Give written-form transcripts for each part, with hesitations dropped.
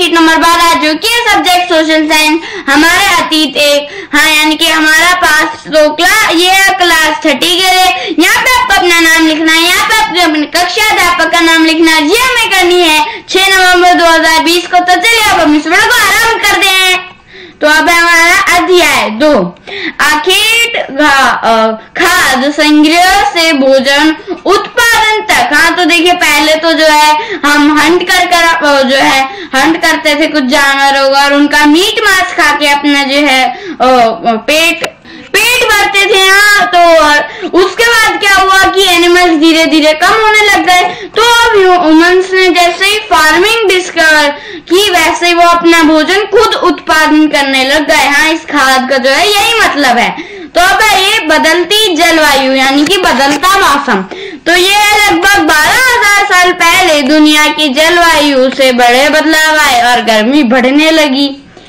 Worksheet number 12 जो कि subject social science हमारे अतीत एक यानी कि हमारा पास तो ये क्लास 30 के लिए। यहाँ पे आपको अपना नाम लिखना है, यहाँ पे अपने कक्षा अध्यापक का नाम लिखना है। ये हमें करनी है 6 नवंबर 2020 को। तो चलिए अब हम इस वीडियो को आरंभ करते हैं। तो अब हमारा अध्याय 2 आखेट खाद्य संग्रह से भोजन उत्पादन तक। तो देखिए पहले तो जो है हम हंट करते थे कुछ जानवरों का और उनका मीट मांस खा के अपना जो है पेट भरते थे। तो उसके बाद क्या हुआ कि एनिमल्स धीरे धीरे कम होने लग गए। तो अब ह्यूमंस ने जैसे ही फार्मिंग डिस्कवर की वैसे ही वो अपना भोजन खुद उत्पादन करने लग गए। इस खाद का जो है यही मतलब है। तो अब ये बदलती जलवायु यानी कि बदलता मौसम। तो ये लगभग 12,000 साल पहले दुनिया की जलवायु से बड़े बदलाव आए और गर्मी बढ़ने लगी।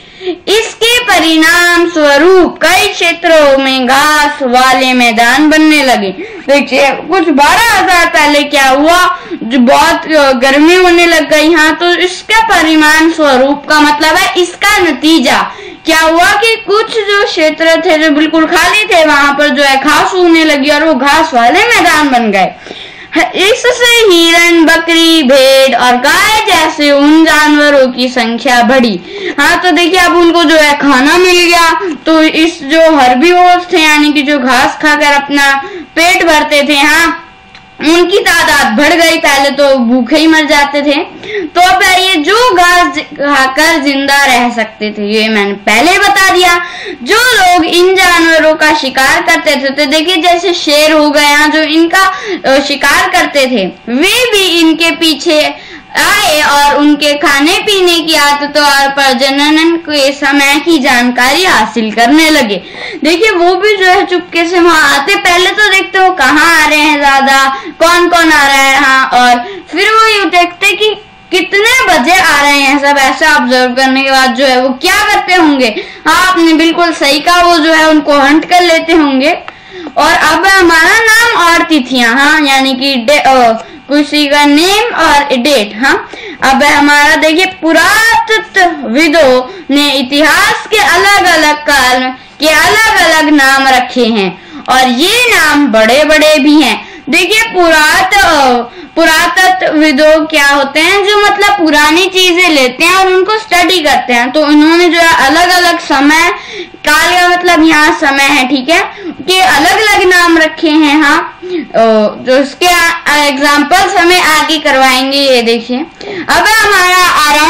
इसके परिणाम स्वरूप कई क्षेत्रों में घास वाले मैदान बनने लगे। देखिए कुछ 12,000 पहले क्या हुआ, जो बहुत गर्मी होने लग गई। तो इसका परिणाम स्वरूप का मतलब है इसका नतीजा क्या हुआ कि कुछ जो क्षेत्र थे जो बिल्कुल खाली थे वहां पर जो है घास उगने लगी और वो घास वाले मैदान बन गए। इससे हिरन, बकरी, भेड़ और गाय जैसे उन जानवरों की संख्या बढ़ी। तो देखिए अब उनको जो है खाना मिल गया। तो इस जो हर्बीवोर्स थे यानी कि जो घास खाकर अपना पेट भरते थे उनकी तादाद बढ़ गई। पहले तो भूखे ही मर जाते थे। तो अब ये जो घास खाकर जिंदा रह सकते थे ये मैंने पहले बता दिया। जो लोग इन जानवरों का शिकार करते थे तो देखिए जैसे शेर हो गया जो इनका शिकार करते थे वे भी इनके पीछे आए और उनके खाने पीने की आदतों और प्रजनन के समय की जानकारी हासिल करने लगे। देखिए वो भी जो है चुपके से वहां आते। पहले तो देखते हो कहाँ आ रहे हैं ज्यादा, कौन कौन आ रहा है। और फिर वो ये देखते कि कितने बजे आ रहे हैं। सब ऐसा ऑब्जर्व करने के बाद जो है वो क्या करते होंगे। आपने बिल्कुल सही कहा, वो जो है उनको हंट कर लेते होंगे। और अब हमारा नाम और तिथियां यानी कि किसी का नेम और डेट। अब हमारा देखिए पुरातत्वविदों ने इतिहास के अलग अलग काल के अलग अलग नाम रखे हैं और ये नाम बड़े बड़े भी हैं। देखिए पुरातत्वविदों क्या होते हैं जो मतलब पुरानी चीजें लेते हैं और उनको स्टडी करते हैं। तो उन्होंने जो है अलग अलग समय काल का मतलब यहाँ समय है, ठीक है, के अलग अलग नाम रखे हैं। जो इसके एग्जाम्पल्स हमें आगे करवाएंगे। ये देखिए अब हमारा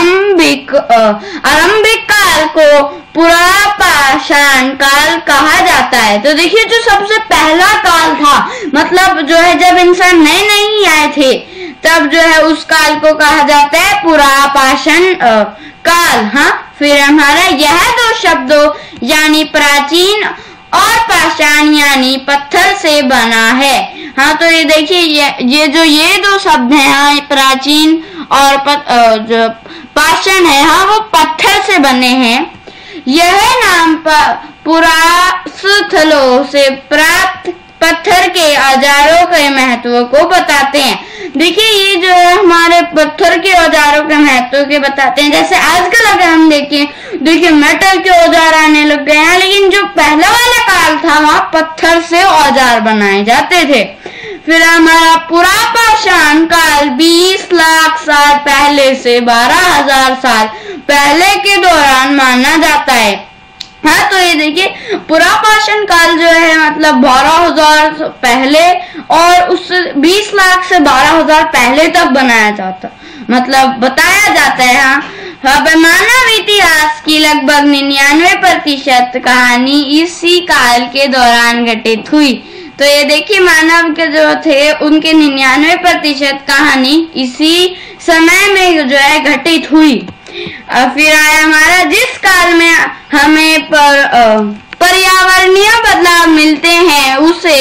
आरंभिक काल को पुरापाषाण काल कहा जाता है। तो देखिए जो सबसे पहला काल था मतलब जो है जब इंसान नए नहीं आए थे तब जो है उस काल को कहा जाता है पुरापाषाण काल। फिर हमारा यह दो शब्दों यानी प्राचीन और पाषाण यानी पत्थर से बना है। तो ये देखिए ये दो शब्द हैं प्राचीन और जो पाषाण है वो पत्थर से बने हैं। यह नाम पुरास्थलों से प्राप्त पत्थर के औजारों के महत्व को बताते हैं। देखिए ये जो है हमारे पत्थर के औजारों के महत्व के बताते हैं। जैसे आजकल अगर हम देखिए मेटल के औजार आने लग गए हैं, लेकिन जो पहला वाला काल था वहाँ पत्थर से औजार बनाए जाते थे। फिर हमारा पुरापाषाण काल 20 लाख साल पहले से 12,000 साल पहले के दौरान माना जाता है। तो ये देखिए पुरापाषाण काल जो है मतलब 12,000 पहले और उस 20 लाख से 12,000 पहले तक बनाया जाता मतलब बताया जाता है। अब मानव इतिहास की लगभग 99% कहानी इसी काल के दौरान घटित हुई। तो ये देखिए मानव के जो थे उनके 99% कहानी इसी समय में जो है घटित हुई। फिर आया हमारा जिस काल में हमें पर्यावरणीय बदलाव मिलते हैं उसे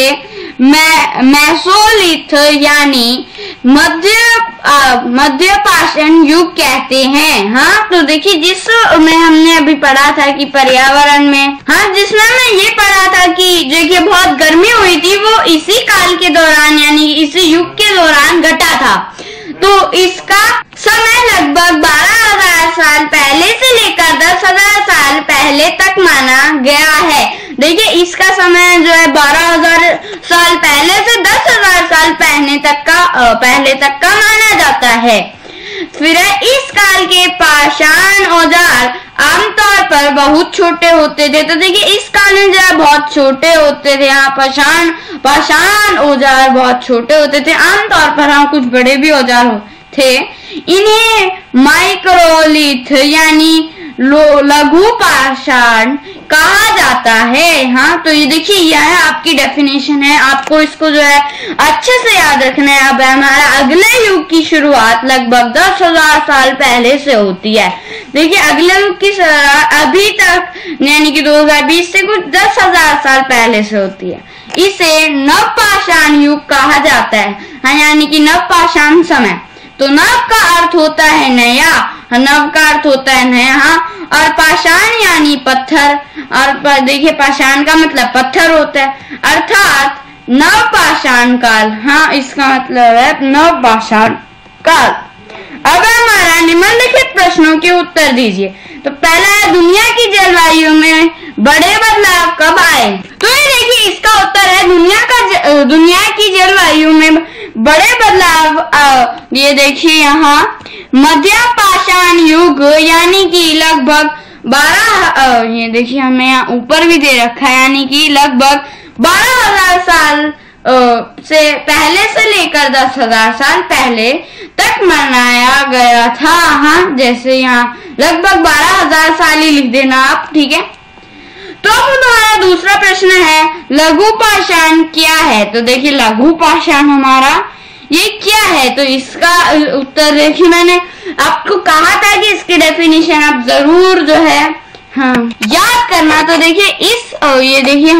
मेसोलिथ यानी मध्य पाषाण युग कहते हैं। तो देखिए जिसमें हमने अभी पढ़ा था कि पर्यावरण में जिसमें हमने ये पढ़ा था कि देखिए बहुत गर्मी हुई थी वो इसी काल के दौरान यानी इसी युग के दौरान घटा था। तो इसका समय लगभग 12,000 साल पहले से लेकर 10,000 साल पहले तक माना गया है। देखिए इसका समय जो है 12,000 साल पहले से 10,000 साल पहले तक का माना जाता है। फिर इस काल के पाषाण औजार आमतौर पर बहुत छोटे होते थे। तो देखिए इस काल में जो है बहुत छोटे होते थे। यहाँ पाषाण औजार बहुत छोटे होते थे। आमतौर पर हाँ कुछ बड़े भी औजार थे। इन्हें माइक्रोलिथ यानी लघु पाषाण कहा जाता है। हाँ तो ये देखिए यह आपकी डेफिनेशन है, आपको इसको जो है अच्छे से याद रखना है। अब हमारा अगले युग की शुरुआत लगभग 10,000 साल पहले से होती है। देखिए अगले युग की शुरुआत अभी तक यानी कि 2020 से कुछ 10,000 साल पहले से होती है। इसे नवपाषाण युग कहा जाता है। हाँ यानी कि नवपाषाण समय। तो नव का अर्थ होता है नया, नव का अर्थ होता है नया। हाँ और पाषाण यानी पत्थर, और देखिए पाषाण का मतलब पत्थर होता है, अर्थात नवपाषाण काल। हाँ इसका मतलब है नवपाषाण काल। अब हमारा निम्नलिखित प्रश्नों के उत्तर दीजिए। तो पहला है दुनिया की जलवायु में बड़े बदलाव कब आए? तो ये देखिए इसका उत्तर है दुनिया की जलवायु में बड़े बदलाव ये देखिए यहाँ मध्य पाषाण युग यानी कि लगभग 12 ये देखिए हमें यहाँ ऊपर भी दे रखा है, यानी कि लगभग 12,000 साल से पहले से लेकर 10,000 साल पहले तक मनाया गया था। हाँ जैसे यहाँ लगभग 12,000 साल ही लिख देना आप, ठीक है। तो हमारा दूसरा प्रश्न है लघु पाषाण क्या है? तो देखिए लघु पाषाण हमारा ये क्या है? तो इसका उत्तर देखिए मैंने आपको कहा था कि इसकी डेफिनेशन आप जरूर जो है हाँ याद करना। तो देखिए ये देखिए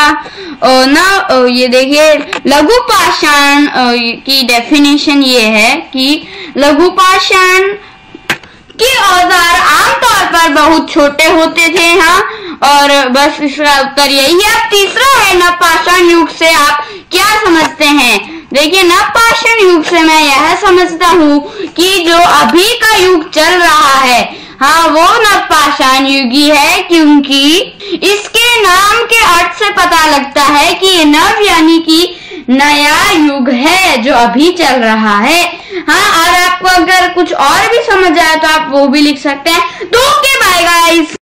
हमारा ये देखिए लघु पाषाण की डेफिनेशन ये है कि लघु पाषाण के औजार आमतौर पर बहुत छोटे होते थे। हाँ और बस इसका उत्तर यही है। अब तीसरा है नवपाषाण युग से आप क्या समझते हैं? देखिए नवपाषाण युग से मैं यह समझता हूँ कि जो अभी का युग चल रहा है हाँ वो नवपाषाण युग ही है, क्योंकि इसके नाम के अर्थ से पता लगता है कि ये नव यानी कि नया युग है जो अभी चल रहा है। हाँ और आपको अगर कुछ और भी समझ आए तो आप वो भी लिख सकते हैं। तो ओके बाय गाइस।